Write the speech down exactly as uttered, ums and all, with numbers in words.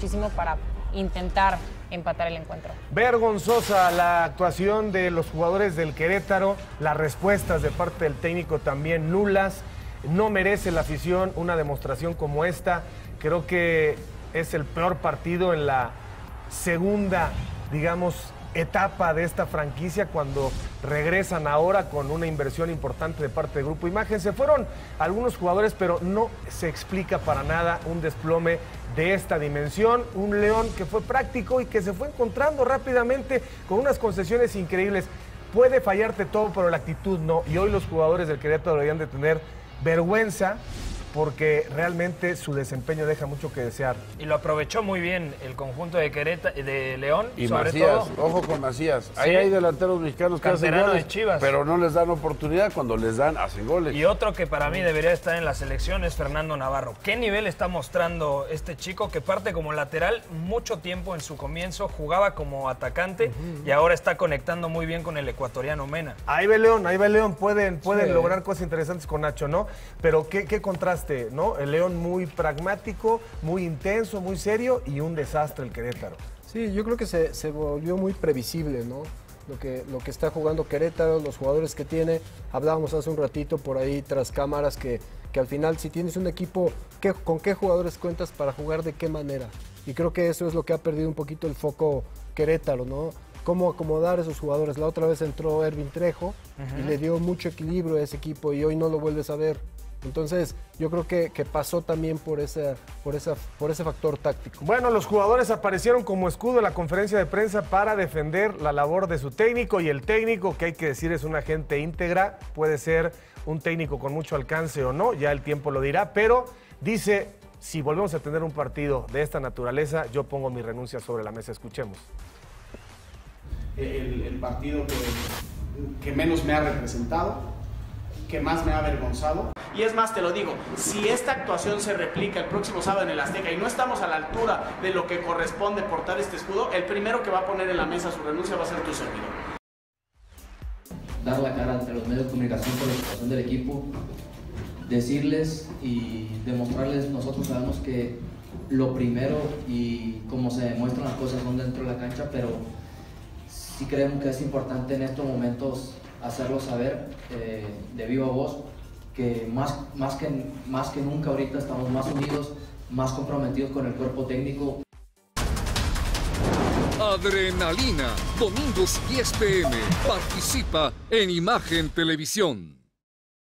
muchísimo para intentar empatar el encuentro. Vergonzosa la actuación de los jugadores del Querétaro, las respuestas de parte del técnico también nulas. No merece la afición una demostración como esta. Creo que es el peor partido en la segunda, digamos, etapa de esta franquicia, cuando regresan ahora con una inversión importante de parte del Grupo Imagen. Se fueron algunos jugadores, pero no se explica para nada un desplome de esta dimensión. Un León que fue práctico y que se fue encontrando rápidamente con unas concesiones increíbles. Puede fallarte todo, pero la actitud no. Y hoy los jugadores del Querétaro deberían de tener vergüenza, porque realmente su desempeño deja mucho que desear. Y lo aprovechó muy bien el conjunto de Querétaro, de León, y sobre Macías, todo. ojo con Macías. Sí. Ahí hay delanteros mexicanos que hacen Canterano goles, de Chivas. pero no les dan oportunidad. Cuando les dan, hacen goles. Y otro que para mí debería estar en la selección es Fernando Navarro. ¿Qué nivel está mostrando este chico que parte como lateral mucho tiempo en su comienzo, jugaba como atacante uh-huh. y ahora está conectando muy bien con el ecuatoriano Mena? Ahí va León, ahí va León. Pueden, pueden sí. lograr cosas interesantes con Nacho, ¿no? Pero qué, qué contraste, ¿no? El León muy pragmático, muy intenso, muy serio, y un desastre el Querétaro. Sí, yo creo que se, se volvió muy previsible, ¿no? Lo que, lo que está jugando Querétaro, los jugadores que tiene. Hablábamos hace un ratito por ahí tras cámaras que, que al final, si tienes un equipo, ¿qué, ¿con qué jugadores cuentas para jugar de qué manera? Y creo que eso es lo que ha perdido un poquito el foco Querétaro, ¿no? Cómo acomodar a esos jugadores. La otra vez entró Ervin Trejo uh-huh. y le dio mucho equilibrio a ese equipo, y hoy no lo vuelves a ver. Entonces, yo creo que, que pasó también por, esa, por, esa, por ese factor táctico. Bueno, los jugadores aparecieron como escudo en la conferencia de prensa para defender la labor de su técnico, y el técnico, que hay que decir es una gente íntegra, puede ser un técnico con mucho alcance o no, ya el tiempo lo dirá, pero dice, si volvemos a tener un partido de esta naturaleza, yo pongo mi renuncia sobre la mesa. Escuchemos. El, el partido que, que menos me ha representado, que más me ha avergonzado. Y es más, te lo digo, si esta actuación se replica el próximo sábado en el Azteca y no estamos a la altura de lo que corresponde portar este escudo, el primero que va a poner en la mesa su renuncia va a ser tu servidor. Dar la cara ante los medios de comunicación por la situación del equipo, decirles y demostrarles, nosotros sabemos que lo primero y como se demuestran las cosas son dentro de la cancha, pero sí creemos que es importante en estos momentos hacerlo saber eh, de viva voz que más, más que más que nunca ahorita estamos más unidos, más comprometidos con el cuerpo técnico. Adrenalina, domingos diez p m Participa en Imagen Televisión.